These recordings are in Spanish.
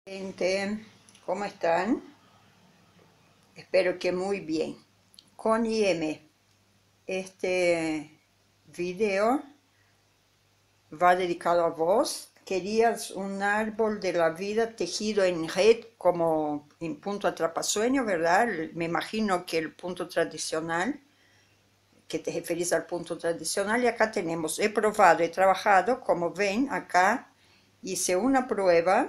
Gente, ¿cómo están? Espero que muy bien. Con IM, este video va dedicado a vos. Querías un árbol de la vida tejido en red como en punto atrapasueño, ¿verdad? Me imagino que el punto tradicional, que te referís al punto tradicional, y acá tenemos, he probado, he trabajado, como ven, acá hice una prueba,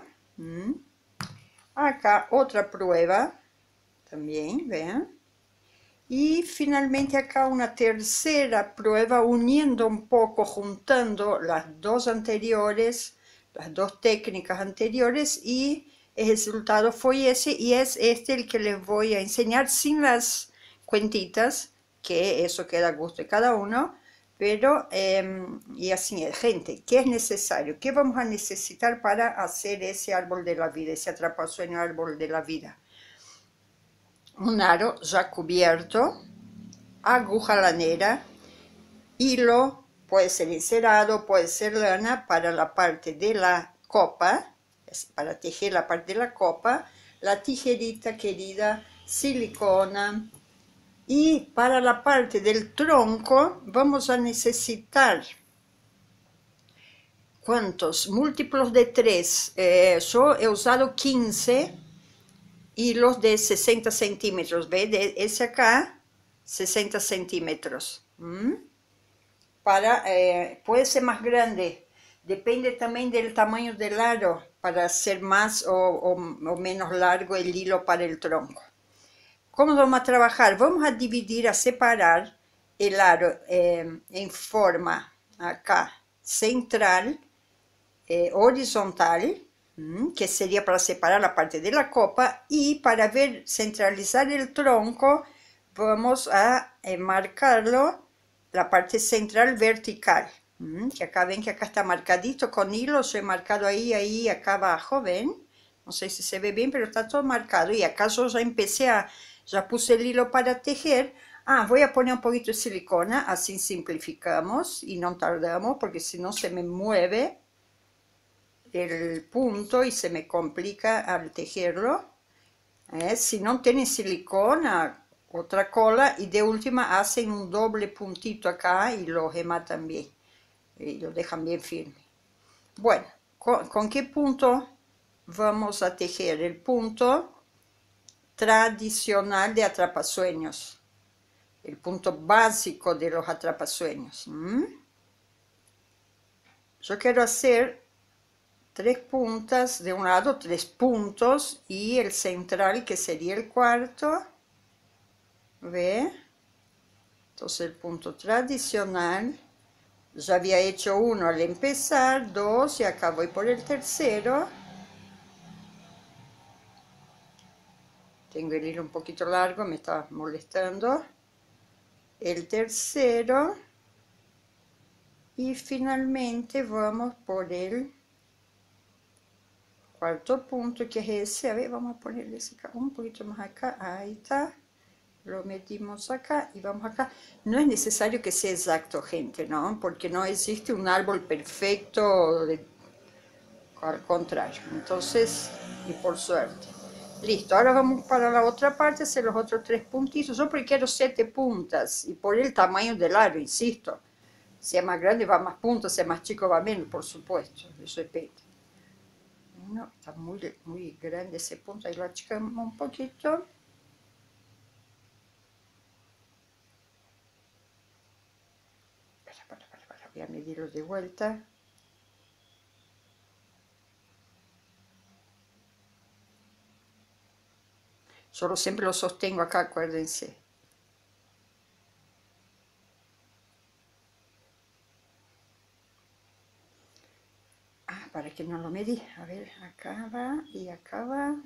acá otra prueba, también, vean. Y finalmente acá una tercera prueba uniendo un poco, juntando las dos anteriores, las dos técnicas anteriores, y el resultado fue ese, y es este el que les voy a enseñar sin las cuentitas, que eso queda a gusto de cada uno, pero, y así es, gente, ¿qué es necesario? ¿Qué vamos a necesitar para hacer ese árbol de la vida, ese atrapasueño árbol de la vida? Un aro ya cubierto, aguja lanera, hilo, puede ser encerado, puede ser lana para la parte de la copa, para tejer la parte de la copa, la tijerita querida, silicona, y para la parte del tronco vamos a necesitar, ¿cuántos? Múltiplos de 3, yo he usado 15 hilos de 60 centímetros, ¿ve? De ese acá, 60 centímetros. Puede ser más grande, depende también del tamaño del aro, para hacer más o menos largo el hilo para el tronco. ¿Cómo vamos a trabajar? Vamos a dividir, a separar el aro en forma acá central, horizontal, que sería para separar la parte de la copa, y para ver centralizar el tronco vamos a marcarlo la parte central vertical, que acá ven que acá está marcadito con hilo, yo he marcado ahí, acá abajo, ven, no sé si se ve bien, pero está todo marcado, y acá yo ya puse el hilo para tejer. Voy a poner un poquito de silicona, así simplificamos y no tardamos, porque si no se me mueve el punto y se me complica al tejerlo. Si no tienen silicona, otra cola, y de última hacen un doble puntito acá y lo rematan bien y lo dejan bien firme. Bueno, ¿con qué punto vamos a tejer? El punto tradicional de atrapasueños, el punto básico de los atrapasueños. Yo quiero hacer 3 puntas de un lado, 3 puntos, y el central que sería el cuarto, ¿ve? Entonces el punto tradicional, ya había hecho uno al empezar, 2, y acá voy por el tercero. Tengo el hilo un poquito largo, me está molestando. El tercero, y finalmente vamos por el cuarto punto, que es ese. A ver, vamos a ponerle ese acá, un poquito más acá, ahí está. Lo metimos acá y vamos acá. No es necesario que sea exacto, gente, ¿no? Porque no existe un árbol perfecto, al contrario. Entonces, y por suerte. Listo, ahora vamos para la otra parte, hacer los otros 3 puntitos. Yo porque quiero 7 puntas, y por el tamaño del aro, insisto. Si es más grande va más puntas, si es más chico va menos, por supuesto. Eso depende. No, está muy grande ese punto, ahí lo achicamos un poquito. Voy a medirlo de vuelta. Solo siempre lo sostengo acá, acuérdense. Para que no lo medí. A ver, acá va y acá va.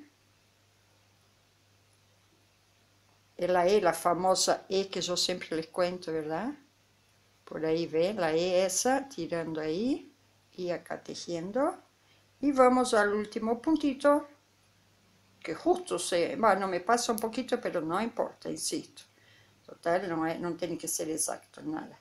Es la E, la famosa E que yo siempre les cuento, ¿verdad? Por ahí ve, la E esa, tirando ahí y acá tejiendo. Y vamos al último puntito, que justo bueno, me pasa un poquito, pero no importa, insisto. Total, no tiene que ser exacto, nada.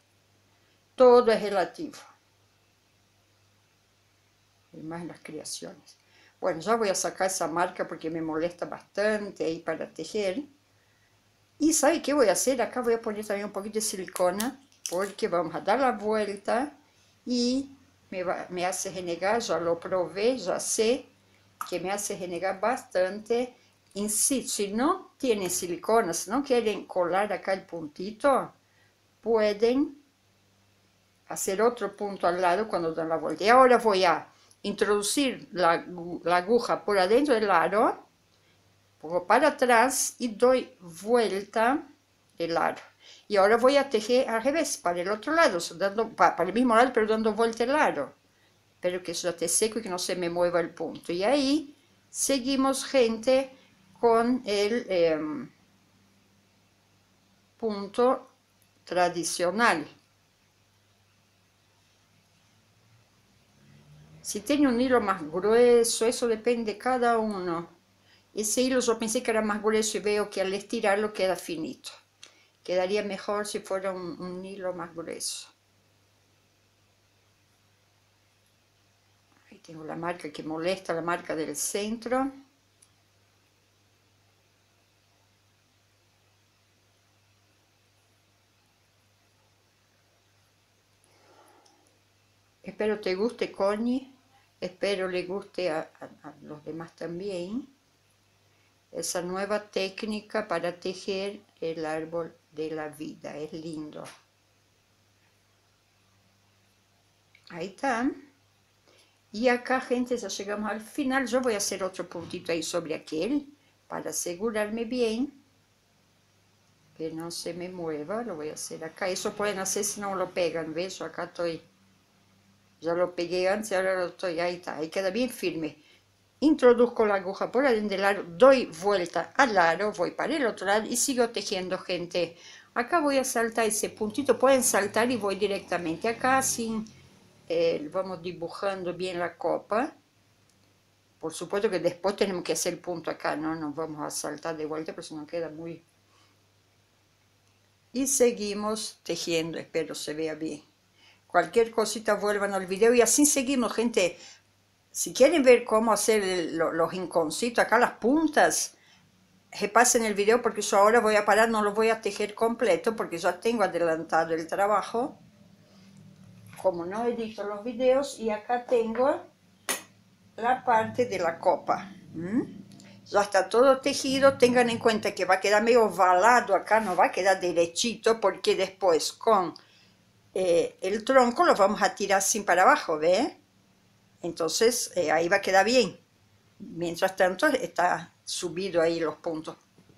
Todo es relativo. Y más las creaciones. Bueno, ya voy a sacar esa marca porque me molesta bastante ahí para tejer. Y ¿sabe qué voy a hacer? Acá voy a poner también un poquito de silicona porque vamos a dar la vuelta y me hace renegar, ya lo probé, ya sé que me hace renegar bastante. Insisto, si no tienen silicona, si no quieren colar acá el puntito, pueden hacer otro punto al lado cuando dan la vuelta. Y ahora voy a introducir la aguja por adentro del aro, pongo para atrás y doy vuelta el aro. Y ahora voy a tejer al revés, para el otro lado, para el mismo lado, pero dando vuelta el aro. Espero que eso esté seco y que no se me mueva el punto. Y ahí seguimos, gente, con el punto tradicional. Si tiene un hilo más grueso, eso depende de cada uno. Ese hilo yo pensé que era más grueso y veo que al estirarlo queda finito. Quedaría mejor si fuera un hilo más grueso. Ahí tengo la marca que molesta, la marca del centro. Espero te guste, Connie. Espero le guste a los demás también. Esa nueva técnica para tejer el árbol de la vida. Es lindo. Ahí está. Y acá, gente, ya llegamos al final. Yo voy a hacer otro puntito ahí sobre aquel para asegurarme bien que no se me mueva. Lo voy a hacer acá. Eso pueden hacer si no lo pegan, ¿ves? Yo acá estoy, ya lo pegué antes, ahora lo estoy, ahí está, ahí queda bien firme. Introduzco la aguja por adentro del aro, doy vuelta al aro, voy para el otro lado y sigo tejiendo, gente. Acá voy a saltar ese puntito, pueden saltar y voy directamente acá sin... vamos dibujando bien la copa. Por supuesto que después tenemos que hacer el punto acá, no nos vamos a saltar de vuelta, pero si no queda muy... Y seguimos tejiendo, espero se vea bien. Cualquier cosita vuelvan al video y así seguimos, gente. Si quieren ver cómo hacer los rinconcitos, acá las puntas, repasen el video porque yo ahora voy a parar, no lo voy a tejer completo porque ya tengo adelantado el trabajo. Como no edito los videos, y acá tengo la parte de la copa. Ya está todo tejido, tengan en cuenta que va a quedar medio ovalado acá, no va a quedar derechito porque después con el tronco lo vamos a tirar así para abajo, ¿ve? Entonces ahí va a quedar bien. Mientras tanto está subido ahí los puntos.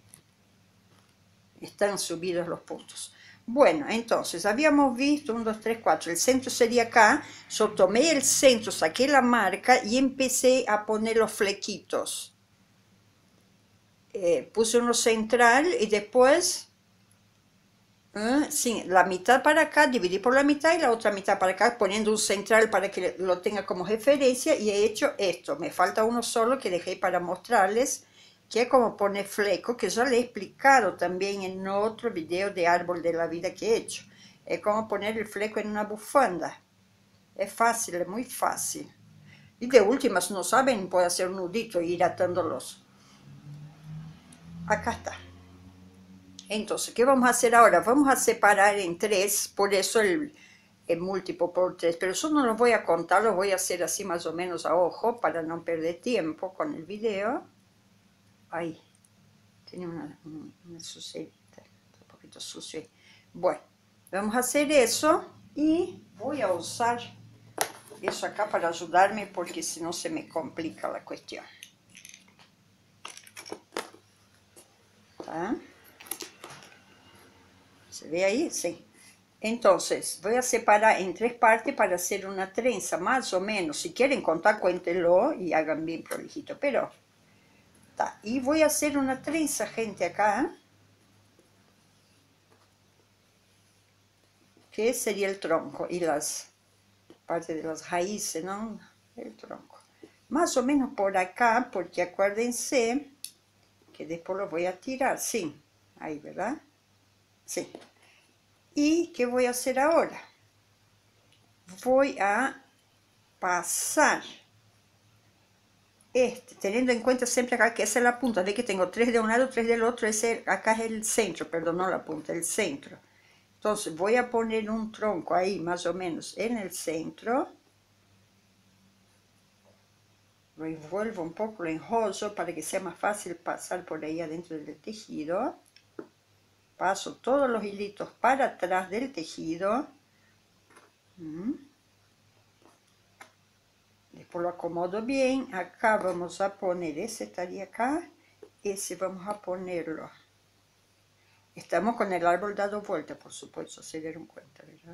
Están subidos los puntos. Bueno, entonces habíamos visto 1, 2, 3, 4. El centro sería acá. Yo tomé el centro, saqué la marca y empecé a poner los flequitos. Puse uno central y después sí, la mitad para acá, dividí por la mitad y la otra mitad para acá, poniendo un central para que lo tenga como referencia, y he hecho esto. Me falta uno solo que dejé para mostrarles, que es como poner fleco, que ya le he explicado también en otro video de árbol de la vida que he hecho. Es como poner el fleco en una bufanda. Es fácil, es muy fácil. Y de última, si no saben, puede hacer un nudito e ir atándolos. Acá está. Entonces, ¿qué vamos a hacer ahora? Vamos a separar en 3, por eso el múltiplo por 3, pero eso no lo voy a contar, lo voy a hacer así más o menos a ojo para no perder tiempo con el video. Ahí, tiene una suciedad, un poquito sucio. Bueno, vamos a hacer eso y voy a usar eso acá para ayudarme porque si no se me complica la cuestión. ¿Tá? ¿Se ve ahí? Sí. Entonces, voy a separar en 3 partes para hacer una trenza, más o menos. Si quieren contar, cuéntenlo y hagan bien prolijito, pero... Tá. Y voy a hacer una trenza, gente, acá. Que sería el tronco y las partes de las raíces, ¿no? El tronco. Más o menos por acá, porque acuérdense que después lo voy a tirar, sí. Ahí, ¿verdad? Sí. ¿Y qué voy a hacer ahora? Voy a pasar teniendo en cuenta siempre acá que esa es la punta, ve que tengo 3 de un lado, 3 del otro, acá es el centro, perdón, no la punta, el centro. Entonces voy a poner un tronco ahí más o menos en el centro. Lo envuelvo un poco, lo enrollo para que sea más fácil pasar por ahí adentro del tejido. Paso todos los hilitos para atrás del tejido. Después lo acomodo bien. Acá vamos a poner, ese estaría acá, ese vamos a ponerlo. Estamos con el árbol dado vuelta, por supuesto, se dieron cuenta, ¿verdad?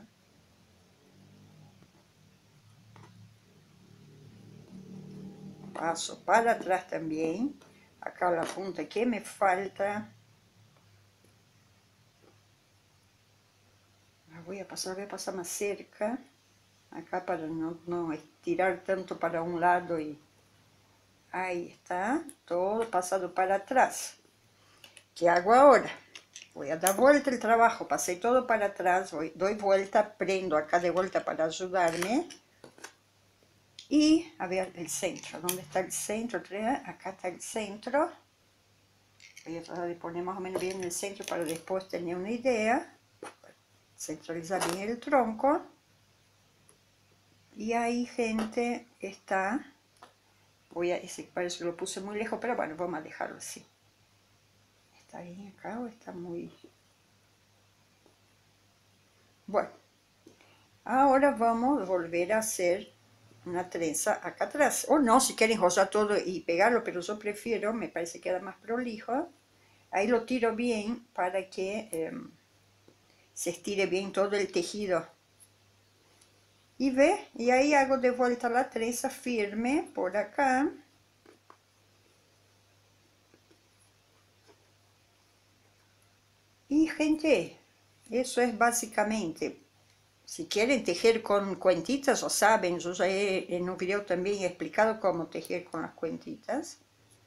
Paso para atrás también. Acá la punta que me falta. La voy a pasar más cerca. Acá para no estirar tanto para un lado y... Ahí está, todo pasado para atrás. ¿Qué hago ahora? Voy a dar vuelta el trabajo, pasé todo para atrás, doy vuelta, prendo acá de vuelta para ayudarme. Y a ver el centro, ¿dónde está el centro? Acá está el centro. Voy a tratar de poner más o menos bien el centro para después tener una idea. Centralizar bien el tronco. Y ahí, gente, está. Ese parece que lo puse muy lejos, pero bueno, vamos a dejarlo así. ¿Está bien acá o está muy...? Bueno, ahora vamos a volver a hacer una trenza acá atrás. O no, si quieren enrollar todo y pegarlo, pero yo prefiero, me parece que queda más prolijo. Ahí lo tiro bien para que se estire bien todo el tejido. Y ve, y ahí hago de vuelta la trenza firme por acá. Y gente, eso es básicamente. Si quieren tejer con cuentitas, lo saben, yo ya en un video también he explicado cómo tejer con las cuentitas.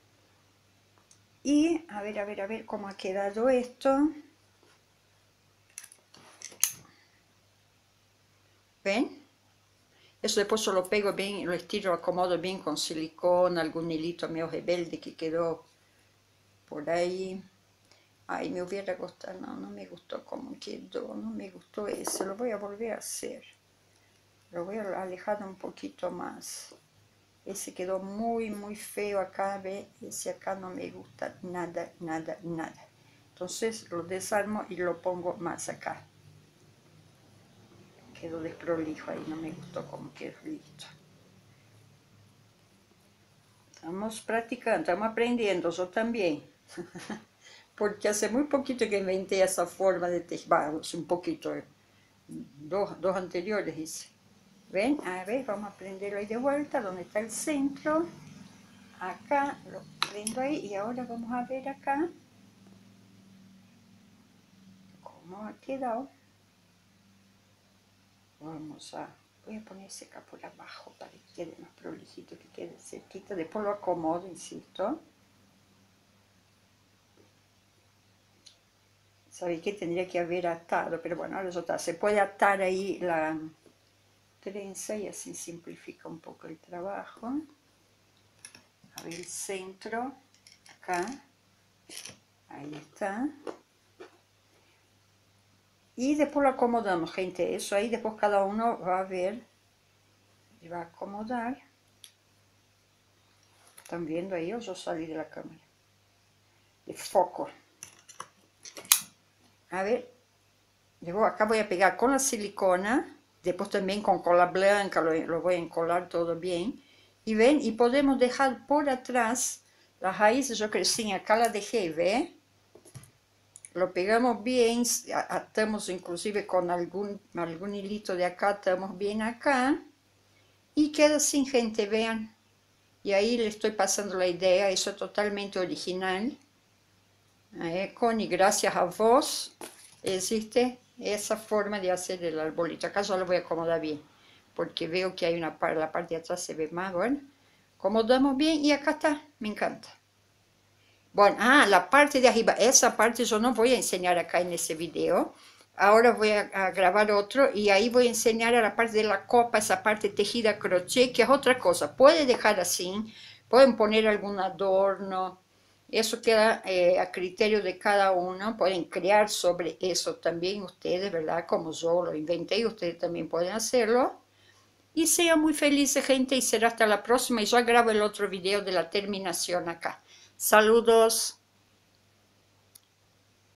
Y a ver cómo ha quedado esto. ¿Ven? Eso después yo lo pego bien, lo estiro, lo acomodo bien con silicona, algún hilito medio rebelde que quedó por ahí. Ay, me hubiera gustado, no me gustó cómo quedó, no me gustó ese, lo voy a volver a hacer. Lo voy a alejar un poquito más. Ese quedó muy feo acá, ve, ese acá no me gusta nada. Entonces lo desarmo y lo pongo más acá. Quedó desprolijo ahí, no me gustó cómo quedó, listo. Estamos practicando, estamos aprendiendo, yo también. Porque hace muy poquito que inventé esa forma de tejer, un poquito, dos anteriores hice. ¿Ven? A ver, vamos a prenderlo ahí de vuelta, donde está el centro. Acá lo prendo ahí y ahora vamos a ver acá cómo ha quedado. Voy a poner ese acá por abajo para que quede más prolijito, que quede cerquita. Después lo acomodo, insisto. Sabéis que tendría que haber atado, pero bueno, ahora ya está. Se puede atar ahí la trenza y así simplifica un poco el trabajo. A ver el centro, acá, ahí está. Y después lo acomodamos, gente, eso ahí después cada uno va a ver y va a acomodar. ¿Están viendo ahí o yo salí de la cámara? De foco. A ver, acá voy a pegar con la silicona, después también con cola blanca lo voy a encolar todo bien. Y ven, y podemos dejar por atrás las raíces, yo crecí, acá la dejé, ¿ve? Lo pegamos bien, atamos inclusive con algún hilito de acá, atamos bien acá. Y queda así, gente, vean. Y ahí le estoy pasando la idea, eso es totalmente original. Connie, gracias a vos existe esa forma de hacer el arbolito. Acá yo lo voy a acomodar bien, porque veo que hay la parte de atrás se ve más, bueno. Acomodamos bien y acá está, me encanta. Bueno, la parte de arriba, esa parte yo no voy a enseñar acá en ese video. Ahora voy a grabar otro y ahí voy a enseñar a la parte de la copa, esa parte tejida a crochet, que es otra cosa. Puede dejar así, Pueden poner algún adorno, eso queda a criterio de cada uno. Pueden crear sobre eso también ustedes, ¿verdad? Como yo lo inventé, ustedes también pueden hacerlo. Y sean muy felices, gente, y será hasta la próxima. Y ya grabo el otro video de la terminación acá. Saludos.